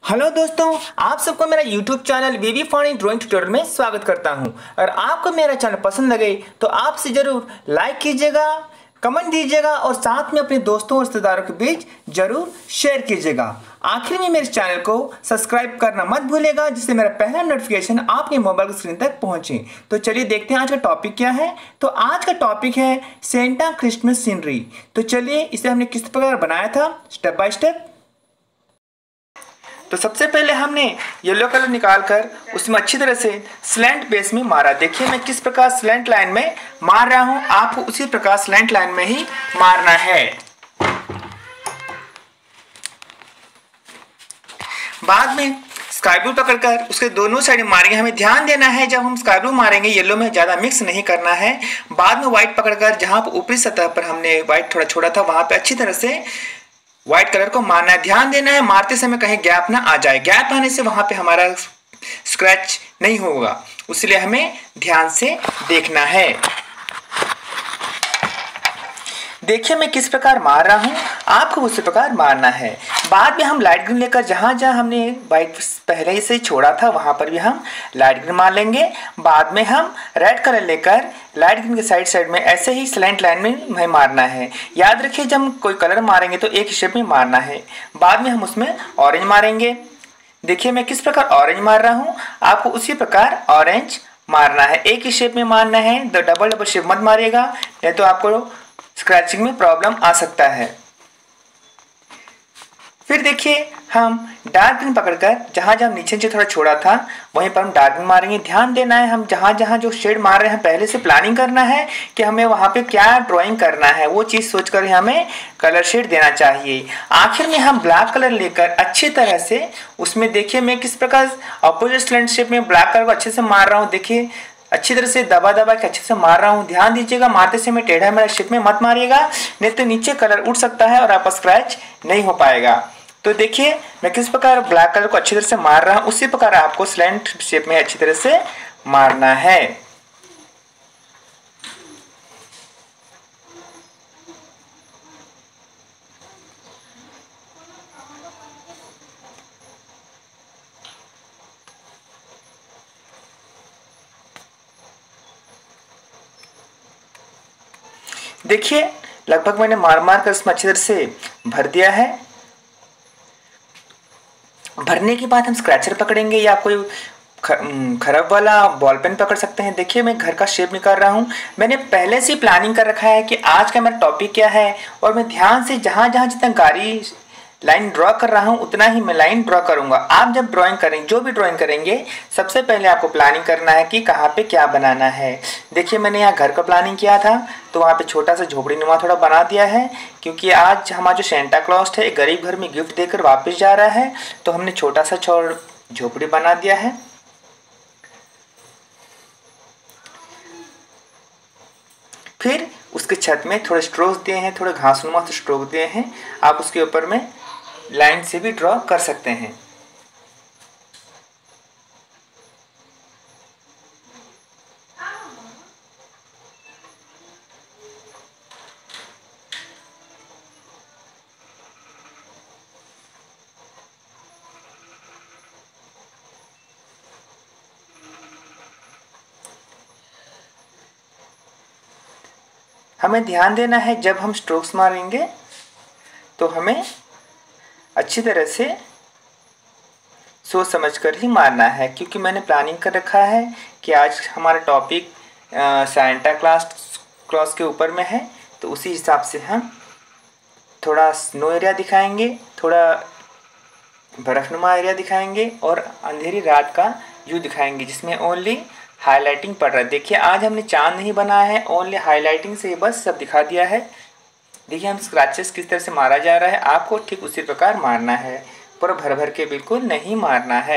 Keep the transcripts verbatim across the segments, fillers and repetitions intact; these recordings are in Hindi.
हेलो दोस्तों, आप सबको मेरा YouTube channel Baby Funny Drawing Tutorial में स्वागत करता हूं। अगर आपको मेरा चैनल पसंद लगे तो आपसे ज़रूर लाइक कीजिएगा, कमेंट दीजिएगा और साथ में अपने दोस्तों और रिश्तेदारों के बीच ज़रूर शेयर कीजिएगा। आखिर में मेरे चैनल को सब्सक्राइब करना मत भूलिएगा, जिससे मेरा पहला नोटिफिकेशन आपके मोबाइल की स्क्रीन तक पहुंचे। तो चलिए देखते हैं आज का टॉपिक क्या है। तो आज का टॉपिक है सेंटा क्रिसमस सीनरी। तो चलिए इसे हमने किस प्रकार बनाया था स्टेप बाय स्टेप। तो सबसे पहले हमने येलो कलर निकालकर उसमें अच्छी तरह से स्लैंट बेस में मारा। देखिए मैं किस प्रकार स्लैंट लाइन में मार रहा हूं, आपको उसी प्रकार स्लैंट लाइन में ही मारना है। बाद में स्काई ब्लू पकड़कर उसके दोनों साइड मारेंगे। हमें ध्यान देना है जब हम स्काई ब्लू मारेंगे येलो में ज़्यादा मिक्स नहीं करना है। बाद में व्हाइट पकड़कर जहां पर ऊपरी सतह पर हमने व्हाइट थोड़ा छोड़ा था वहां पे अच्छी तरह से व्हाइट कलर को मारना है। ध्यान देना है मारते समय कहीं गैप ना आ जाए, गैप आने से वहां पे हमारा स्क्रैच नहीं होगा, इसलिए हमें ध्यान से देखना है। देखिए मैं किस प्रकार मार रहा हूं, आपको उसी प्रकार मारना है। बाद में हम लाइट ग्रीन लेकर जहां जहां हमने व्हाइट पहले ही से छोड़ा था वहां पर भी हम लाइट ग्रीन मार लेंगे। बाद में हम रेड कलर लेकर लाइट ग्रीन के साइड साइड में ऐसे ही स्लैंट लाइन में हमें मारना है। याद रखिए जब हम कोई कलर मारेंगे तो एक शेप में मारना है। बाद में हम उसमें ऑरेंज मारेंगे। देखिए मैं किस प्रकार ऑरेंज मार रहा हूँ, आपको उसी प्रकार ऑरेंज मारना है। एक ही शेप में मारना है, डबल डबल शेप मत मारिएगा, नहीं तो आपको स्क्रैचिंग में प्रॉब्लम आ सकता है। फिर देखिए हम डार्क ग्रीन पकड़कर जहां जहां नीचे नीचे थोड़ा छोड़ा था वहीं पर हम डार्क ग्रीन मारेंगे। ध्यान देना है हम जहां जहां जो शेड मार रहे हैं पहले से प्लानिंग करना है कि हमें वहां पे क्या ड्राइंग करना है, वो चीज़ सोचकर हमें कलर शेड देना चाहिए। आखिर में हम ब्लैक कलर लेकर अच्छी तरह से उसमें देखिए मैं किस प्रकार अपोजिट स्लैंट शेप में ब्लैक कलर को अच्छे से मार रहा हूँ। देखिए अच्छी तरह से दबा दबा के अच्छे से मार रहा हूँ। ध्यान दीजिएगा मारते समय टेढ़ा मेरा शेप में मत मारिएगा, नहीं तो नीचे कलर उड़ सकता है और आपका स्क्रैच नहीं हो पाएगा। तो देखिए मैं किस प्रकार ब्लैक कलर को अच्छी तरह से मार रहा हूँ, उसी प्रकार आपको स्लैंट शेप में अच्छी तरह से मारना है। देखिए लगभग मैंने मार मार कर इसमें अच्छी तरह से भर दिया है। भरने के बाद हम स्क्रैचर पकड़ेंगे या कोई खराब वाला बॉल पेन पकड़ सकते हैं। देखिए मैं घर का शेप निकाल रहा हूँ। मैंने पहले से प्लानिंग कर रखा है कि आज का मेरा टॉपिक क्या है और मैं ध्यान से जहाँ जहाँ जितना गाड़ी लाइन ड्रॉ कर रहा हूँ उतना ही मैं लाइन ड्रॉ करूँगा। आप जब ड्राइंग करेंगे, जो भी ड्राइंग करेंगे, सबसे पहले आपको प्लानिंग करना है कि कहाँ पे क्या बनाना है। देखिए मैंने यहाँ घर का प्लानिंग किया था तो वहाँ पे छोटा सा झोपड़ी नुमा थोड़ा बना दिया है, क्योंकि आज हमारा जो सेंटा क्लॉज है गरीब घर में गिफ्ट देकर वापस जा रहा है, तो हमने छोटा सा छोड़ झोपड़ी बना दिया है। फिर उसके छत में थोड़े स्ट्रोक दिए हैं, थोड़े घासनुमा से स्ट्रोक दिए हैं। आप उसके ऊपर में लाइन से भी ड्रॉ कर सकते हैं। हमें ध्यान देना है जब हम स्ट्रोक्स मारेंगे तो हमें अच्छी तरह से सोच समझकर ही मारना है, क्योंकि मैंने प्लानिंग कर रखा है कि आज हमारा टॉपिक सेंटा क्लॉज क्लॉज के ऊपर में है, तो उसी हिसाब से हम थोड़ा स्नो एरिया दिखाएंगे, थोड़ा बर्फनुमा एरिया दिखाएंगे और अंधेरी रात का व्यू दिखाएंगे जिसमें ओनली हाईलाइटिंग पड़ रहा है। देखिए आज हमने चांद नहीं बनाया है, ओनली हाईलाइटिंग से बस सब दिखा दिया है। देखिए हम स्क्रैचेस किस तरह से मारा जा रहा है, आपको ठीक उसी प्रकार मारना है, पूरा भर भर के बिल्कुल नहीं मारना है।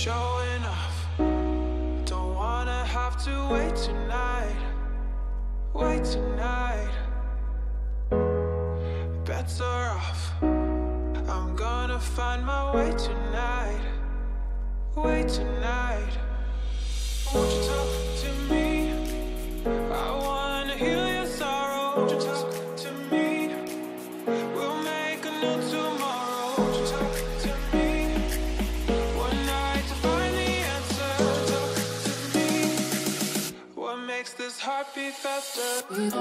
showing off. Don't wanna have to wait tonight. Wait tonight. Bets are off. I'm gonna find my way tonight. Wait tonight. Won't you talk to me? I wanna heal your sorrow. Won't you talk to me? We'll make a new tomorrow. Won't you talk to me? One night to find the answer. Talk to me. What makes this heart beat faster?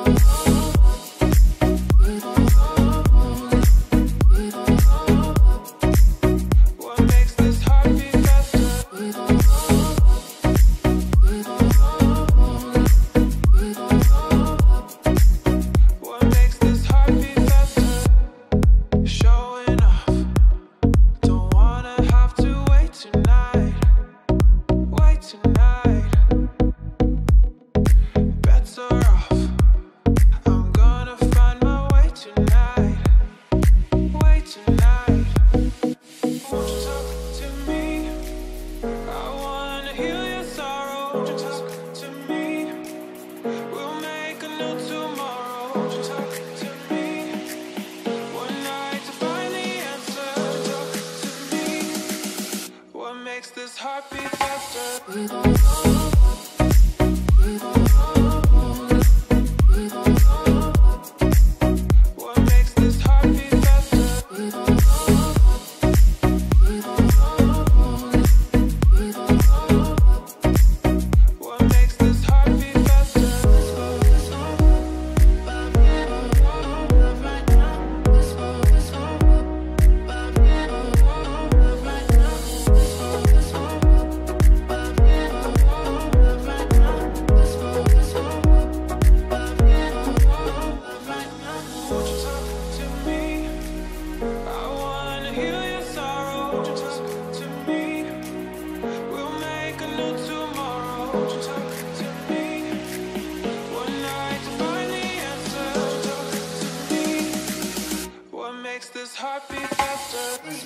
This heart beat faster. What makes this heart beat faster? What makes this heart beat faster? This heart beat faster.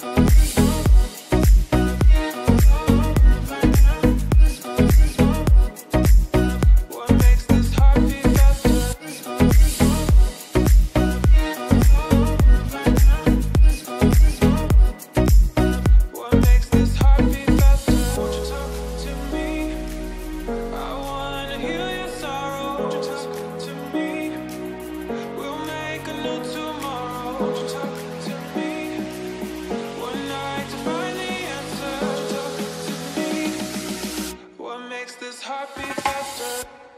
What makes this heart beat faster? What makes this heart beat faster? Won't you talk to me? I wanna heal your sorrow. Won't you talk to me? We'll make a new tomorrow. Won't you talk to me? One night to find the answer. Talk to me. What makes this heart beat faster?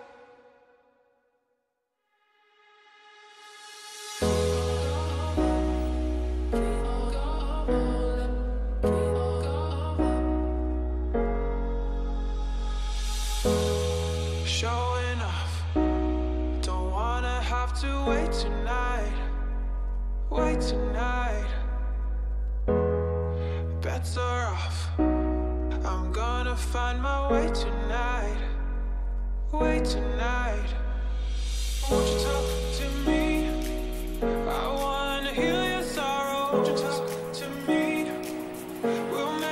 Showing off. Don't wanna have to wait tonight. Wait tonight. Bets are off. I'm gonna find my way tonight. Wait tonight.